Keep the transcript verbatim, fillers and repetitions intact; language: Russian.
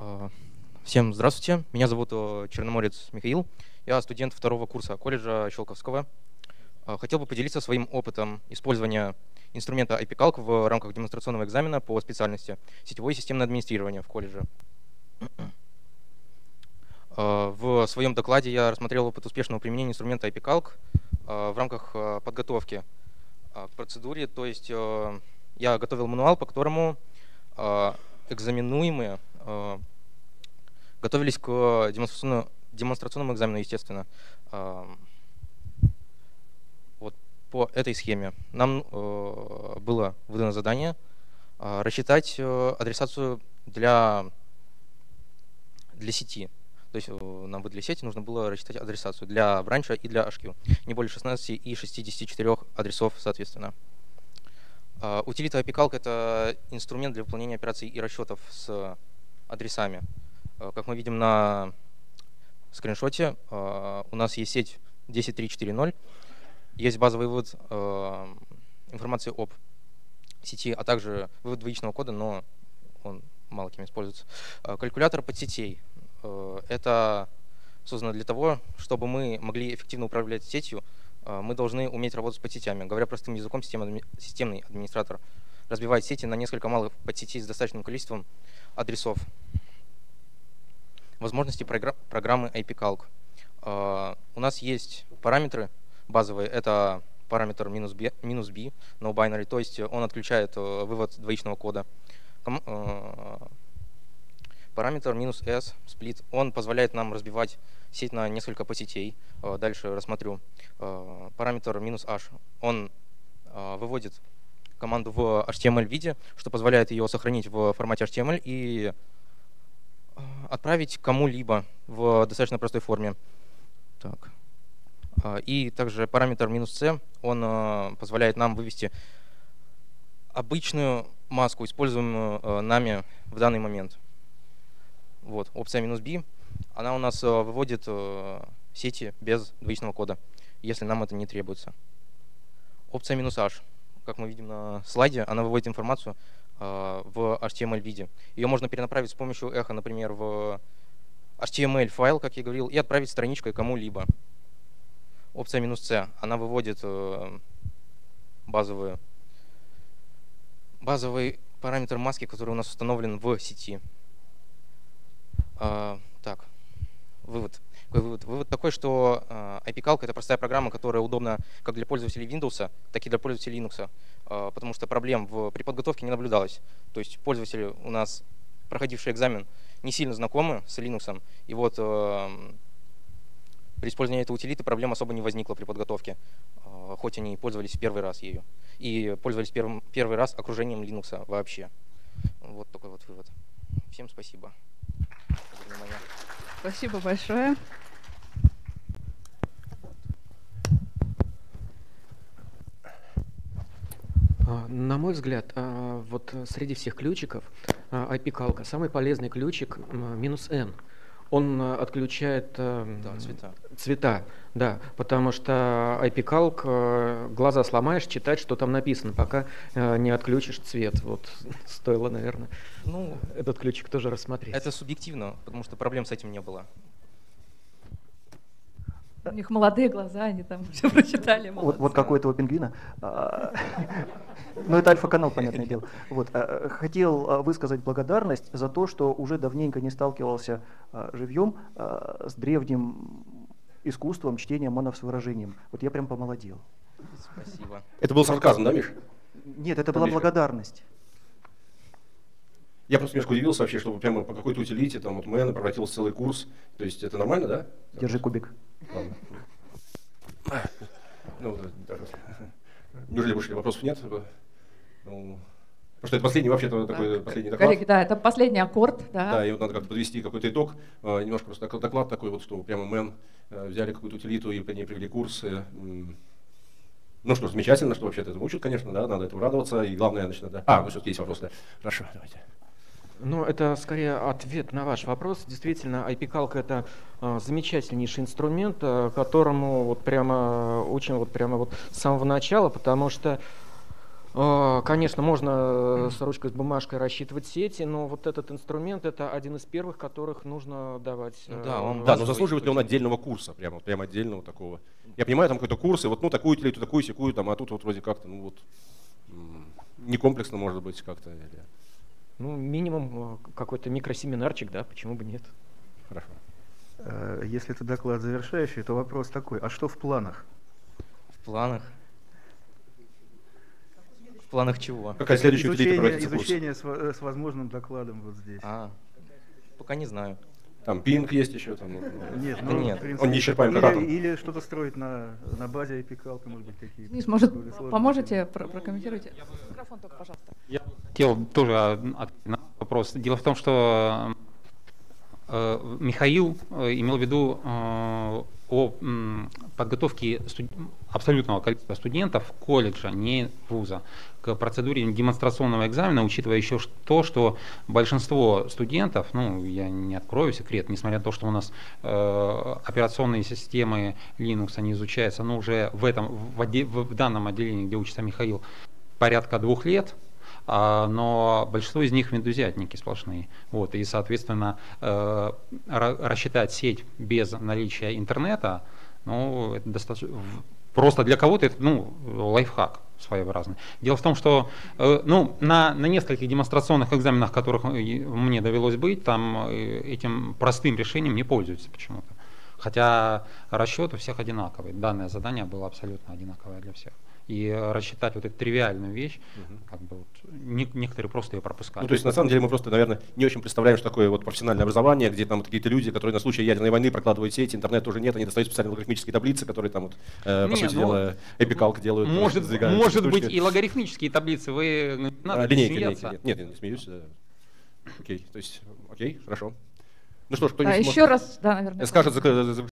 Всем здравствуйте, меня зовут Черноморец Михаил, я студент второго курса колледжа Щелковского. Хотел бы поделиться своим опытом использования инструмента ай пи Calc в рамках демонстрационного экзамена по специальности сетевое и системное администрирование в колледже. В своем докладе я рассмотрел опыт успешного применения инструмента ай пи Calc в рамках подготовки к процедуре, то есть я готовил мануал, по которому экзаменуемые готовились к демонстрационному, демонстрационному экзамену, естественно. Вот по этой схеме нам было выдано задание рассчитать адресацию для, для сети. То есть нам выдали сети, нужно было рассчитать адресацию для бранча и для эйч кью. Не более шестнадцати и шестидесяти четырёх адресов, соответственно. Утилита ай пи Calc — это инструмент для выполнения операций и расчетов с адресами. Как мы видим на скриншоте, у нас есть сеть десять точка три точка четыре точка ноль, есть базовый вывод информации об сети, а также вывод двоичного кода, но он мало кем используется. Калькулятор подсетей — это создано для того, чтобы мы могли эффективно управлять сетью, мы должны уметь работать с подсетями. Говоря простым языком, системный администратор разбивает сети на несколько малых подсетей с достаточным количеством адресов. Возможности программы ай пи Calc. У нас есть параметры базовые. Это параметр минус b, минус b, no binary, то есть он отключает вывод двоичного кода. Параметр минус s, split, он позволяет нам разбивать сеть на несколько подсетей. Дальше рассмотрю. Параметр минус h, он выводит команду в эйч ти эм эль-виде, что позволяет ее сохранить в формате эйч ти эм эль и отправить кому-либо в достаточно простой форме. Так. И также параметр минус c, он позволяет нам вывести обычную маску, используемую нами в данный момент. Вот, опция минус b, она у нас выводит сети без двоичного кода, если нам это не требуется. Опция минус h, как мы видим на слайде, она выводит информацию в эйч ти эм эль-виде. Ее можно перенаправить с помощью эхо, например, в эйч ти эм эль-файл, как я говорил, и отправить страничкой кому-либо. Опция минус c, она выводит базовую, базовый параметр маски, который у нас установлен в сети. Так, вывод. Какой вывод? Вывод такой, что ай пи Calc — это простая программа, которая удобна как для пользователей Windows, так и для пользователей Linux, потому что проблем в, при подготовке не наблюдалось. То есть пользователи у нас, проходившие экзамен, не сильно знакомы с Linux, и вот при использовании этой утилиты проблем особо не возникло при подготовке, хоть они и пользовались первый раз ею, и пользовались первым, первый раз окружением Linux вообще. Вот такой вот вывод. Всем спасибо за внимание. Спасибо большое. На мой взгляд, вот среди всех ключиков ай пи Calc самый полезный ключик минус N. Он отключает да, цвета. цвета, да, потому что ай пи Calc глаза сломаешь, читать, что там написано, пока не отключишь цвет. Вот стоило, наверное, ну, этот ключик тоже рассмотреть. Это субъективно, потому что проблем с этим не было. У них молодые глаза, они там все прочитали. Вот, вот как у этого пингвина. Ну, это альфа-канал, понятное дело. Вот. Хотел высказать благодарность за то, что уже давненько не сталкивался живьем с древним искусством чтения манов с выражением. Вот я прям помолодел. Спасибо. Это был сарказм, да, Миш? Нет, это была благодарность. Я просто немножко удивился вообще, что прямо по какой-то утилите, там, вот Мэн превратился в целый курс. То есть это нормально, да? Держи кубик. Ладно. Ну, да. Неужели больше вопросов нет? Ну, потому что это последний, вообще-то, такой так, последний доклад. Коллеги, да, это последний аккорд. Да, да, и вот надо как-то подвести какой-то итог. Немножко просто доклад такой, вот, что прямо Мэн взяли какую-то утилиту и по ней привели курсы. Ну что, замечательно, что вообще-то этому учат, конечно, да, надо этому радоваться. И главное, значит, да. А, ну все-таки есть вопрос, да. Хорошо, давайте. Ну, это скорее ответ на ваш вопрос. Действительно, ай пи Calc — это э, замечательнейший инструмент, э, которому вот прямо учим вот прямо вот с самого начала, потому что Конечно, можно с ручкой, с бумажкой рассчитывать сети, но вот этот инструмент — это один из первых, которых нужно давать. Ну, да, он да, но заслуживает ли он отдельного курса, прямо, прямо отдельного такого? Я понимаю, там какой-то курс, и вот ну такую утилиту, такую секую, там, а тут вот вроде как-то, ну вот, не комплексно может быть как-то. Или... Ну, минимум какой-то микросеминарчик, да, почему бы нет. Хорошо. Если это доклад завершающий, то вопрос такой, а что в планах? В планах? В планах чего? Какая следующая изучение, изучение с, с возможным докладом вот здесь. А, пока не знаю. Там пинг есть еще. Там, нет, ну, ну, нет. Принципе, Он не исчерпаем или, как атом. Или что-то строить на, на базе ай пи калка, может быть, какие-то. Денис, может, поможете, про прокомментируйте? Микрофон только, пожалуйста. Я хотел тоже ответить на вопрос. Дело в том, что э, Михаил имел в виду э, о подготовке абсолютного количества студентов колледжа, не вуза, к процедуре демонстрационного экзамена, учитывая еще то, что большинство студентов, ну, я не открою секрет, несмотря на то, что у нас э, операционные системы Linux, они изучаются, но уже в, этом, в, отде, в данном отделении, где учится Михаил, порядка двух лет, но большинство из них виндузятники сплошные. Вот, и, соответственно, э, рассчитать сеть без наличия интернета, ну, это достаточно... Просто для кого-то это, ну, лайфхак своеобразный. Дело в том, что э, ну, на, на нескольких демонстрационных экзаменах, которых мне довелось быть, там этим простым решением не пользуются почему-то. Хотя расчет у всех одинаковый. Данное задание было абсолютно одинаковое для всех. И рассчитать вот эту тривиальную вещь, угу. как бы вот, не, некоторые просто ее пропускают. Ну, то есть, на самом деле, мы просто, наверное, не очень представляем, что такое вот профессиональное образование, где там вот какие-то люди, которые на случай ядерной войны прокладывают сети, интернет уже нет, они достают специальные логарифмические таблицы, которые там, вот, э, по не, сути ну, дела, эпикалк делают. Может, может быть, и логарифмические таблицы, вы не надо а, линейки, смеяться. Линейки, нет, нет, не смеюсь. Окей, то есть, окей, хорошо. Ну что ж, кто-нибудь а, может... еще раз, да, наверное. Скажет